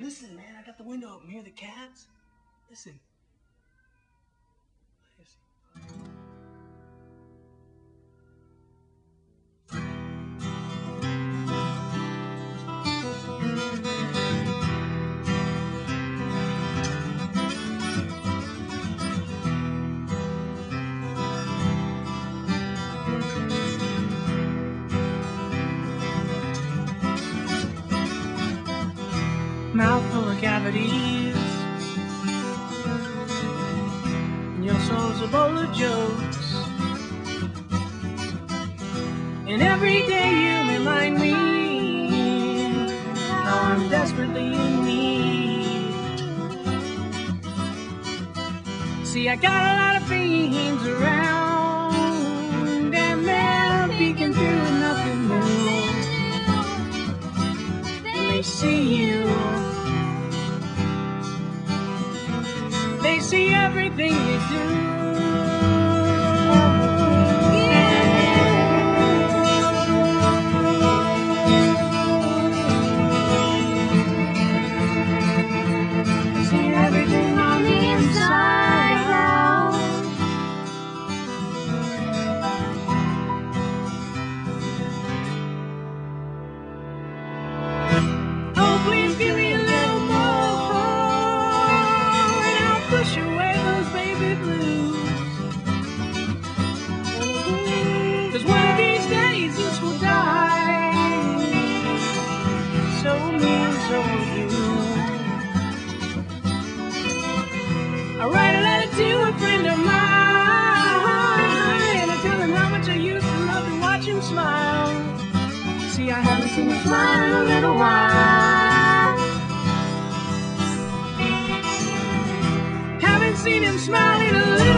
Listen, man, I got the window open. Hear the cats? Listen. Mouth full of cavities, and your soul's a bowl of jokes. And every day you remind me how I'm desperately in need. See, I got a lot of fiends around, and they're peeking through and nothing new. They see you. They see everything you do. See everything on the inside out. Oh, please give me a little more, and I'll push away those baby blues. 'Cause one of these days this will die. So me and so will you. I write a letter to a friend of mine, and I tell him how much I used to love to watch him smile. See, I haven't seen him smile in a little while. Haven't seen him smile in a little